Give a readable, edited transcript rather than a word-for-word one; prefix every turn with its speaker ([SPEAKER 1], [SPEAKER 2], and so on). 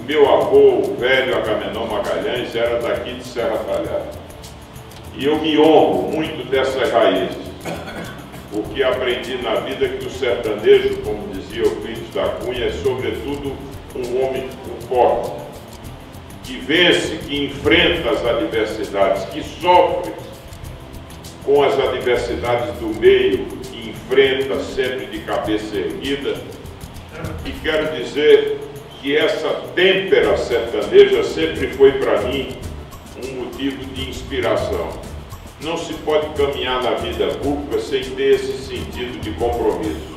[SPEAKER 1] meu avô, o velho Agamenon Magalhães, era daqui de Serra Talhada. E eu me honro muito dessas raízes, porque aprendi na vida que o sertanejo, como dizia o Euclides da Cunha, é sobretudo um homem forte, que vence, que enfrenta as adversidades, que sofre com as adversidades do meio, que enfrenta sempre de cabeça erguida. E quero dizer que essa têmpera sertaneja sempre foi para mim um motivo de inspiração. Não se pode caminhar na vida pública sem ter esse sentido de compromisso.